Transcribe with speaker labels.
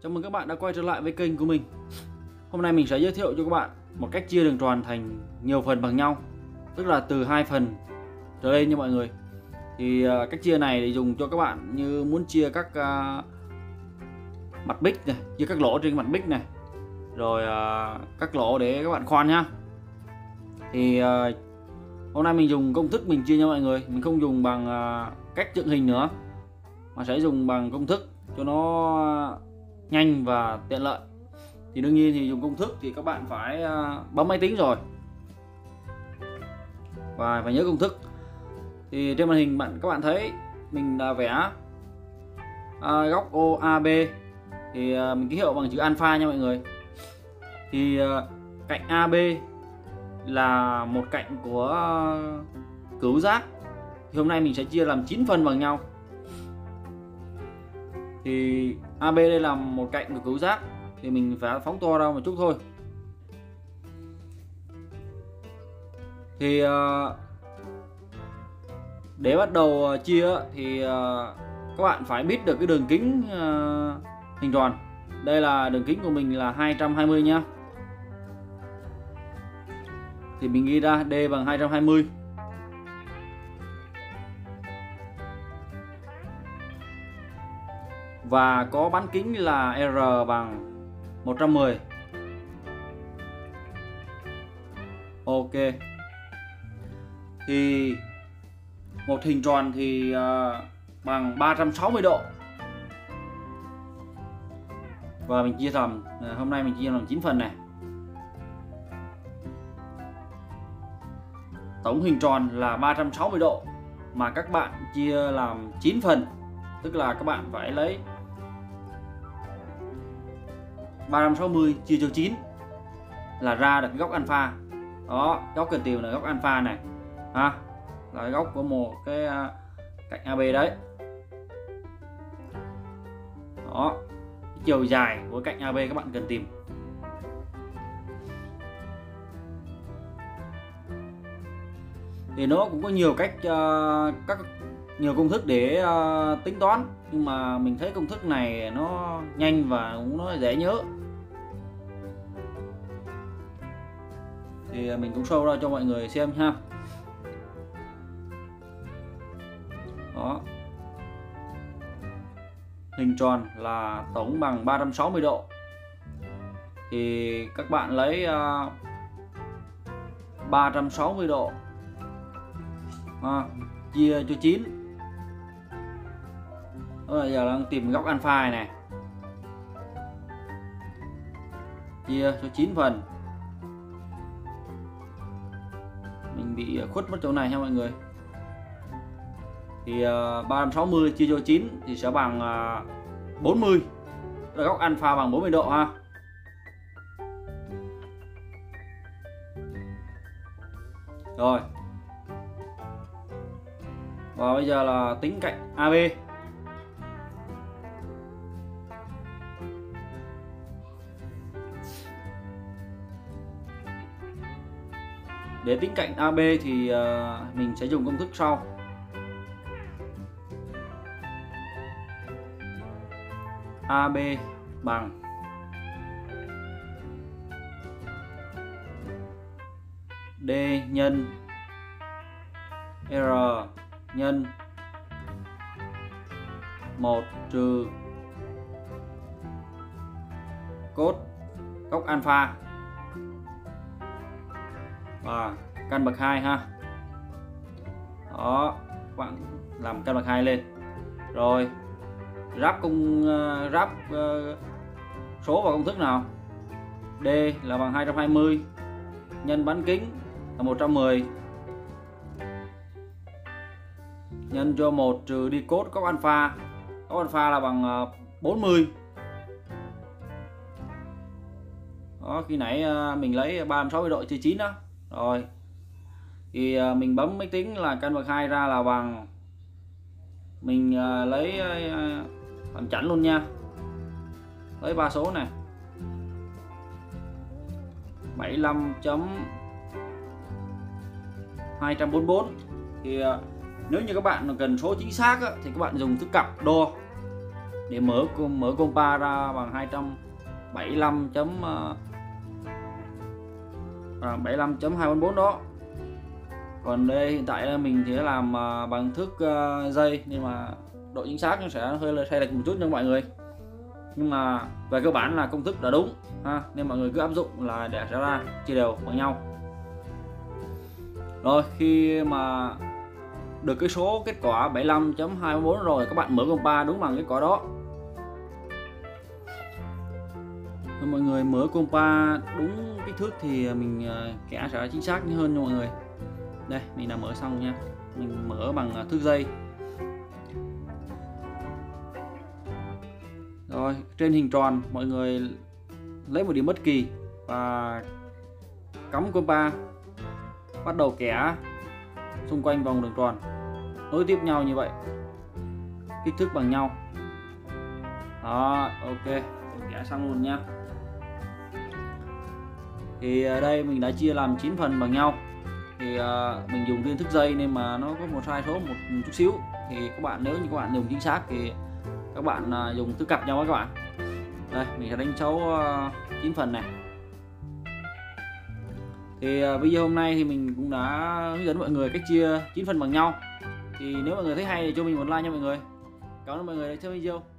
Speaker 1: Chào mừng các bạn đã quay trở lại với kênh của mình. Hôm nay mình sẽ giới thiệu cho các bạn một cách chia đường tròn thành nhiều phần bằng nhau, tức là từ 2 phần trở lên nha mọi người. Thì cách chia này để dùng cho các bạn như muốn chia các mặt bích này, chia các lỗ trên mặt bích này, rồi các lỗ để các bạn khoan nhá. Thì hôm nay mình dùng công thức mình chia nha mọi người, mình không dùng bằng cách dựng hình nữa, mà sẽ dùng bằng công thức cho nó nhanh và tiện lợi. Thì đương nhiên thì dùng công thức thì các bạn phải bấm máy tính rồi và phải nhớ công thức. Thì trên màn hình các bạn thấy mình đã vẽ góc OAB thì mình ký hiệu bằng chữ alpha nha mọi người. Thì cạnh AB là một cạnh của cửu giác. Thì hôm nay mình sẽ chia làm 9 phần bằng nhau. Thì AB đây là một cạnh của cửu giác thì mình phải phóng to ra một chút thôi. Thì để bắt đầu chia thì các bạn phải biết được cái đường kính hình tròn. Đây là đường kính của mình là 220 nhá. Thì mình ghi ra D bằng 220. Và có bán kính là R bằng 110. Ok. Thì một hình tròn thì bằng 360 độ. Và mình chia làm hôm nay mình chia làm 9 phần này. Tổng hình tròn là 360 độ mà các bạn chia làm 9 phần, tức là các bạn phải lấy 360 chia cho 9 là ra được góc alpha. Đó, góc cần tìm là góc alpha này ha, là góc của một cái cạnh AB đấy. Đó, chiều dài của cạnh AB các bạn cần tìm. Thì nó cũng có nhiều cách, nhiều công thức để tính toán, nhưng mà mình thấy công thức này nó nhanh và cũng nó dễ nhớ. Thì mình cũng show ra cho mọi người xem ha. Đó, hình tròn là tổng bằng 360 độ. Thì các bạn lấy 360 độ chia cho 9. Bây giờ đang tìm góc alpha này, chia cho 9 phần. Mình bị khuất mất chỗ này nha mọi người. Thì 360 chia cho 9 thì sẽ bằng 40. Là góc alpha bằng 40 độ ha. Rồi. Và bây giờ là tính cạnh AB. Để tính cạnh AB thì mình sẽ dùng công thức sau. AB bằng D nhân R nhân 1 trừ cos góc alpha và căn bậc 2 ha. Đó, các bạn làm căn bậc 2 lên. Rồi ráp số vào công thức nào. D là bằng 220 nhân bán kính là 110 nhân cho 1 trừ đi cos góc alpha. Góc alpha là bằng 40. Đó, khi nãy mình lấy 360 độ chia 9 đó. Rồi. Thì mình bấm máy tính là căn bậc 2 ra là bằng, mình lấy làm chẵn luôn nha. Lấy 3 số này. 75.244. Thì nếu như các bạn cần số chính xác thì các bạn dùng thước cặp đo. để mở compa ra bằng 275.244 đó. Còn đây hiện tại mình thì làm bằng thước dây nên mà độ chính xác nó sẽ hơi sai lệch một chút nha mọi người, nhưng mà về cơ bản là công thức là đúng ha, nên mọi người cứ áp dụng là để sẽ ra chia đều bằng nhau. Rồi khi mà được cái số kết quả 75.24 rồi, các bạn mở compa đúng bằng kết quả đó. Rồi mọi người mở compa đúng kích thước thì mình kẻ sẽ chính xác hơn nha mọi người. Đây mình đã mở xong nha, mình mở bằng thước dây. Rồi trên hình tròn mọi người lấy một điểm bất kỳ và cắm compa, bắt đầu kẻ xung quanh vòng đường tròn nối tiếp nhau như vậy, kích thước bằng nhau đó. Ok, kẻ xong luôn nha. Thì ở đây mình đã chia làm 9 phần bằng nhau, thì mình dùng viên thước dây nên mà nó có một sai số một chút xíu, thì các bạn nếu như các bạn dùng chính xác thì các bạn dùng thước cặp nhau các bạn. Đây mình sẽ đánh dấu 9 phần này. Thì video hôm nay thì mình cũng đã hướng dẫn mọi người cách chia 9 phần bằng nhau. Thì nếu mọi người thấy hay thì cho mình một like nha mọi người. Cảm ơn mọi người đã xem video.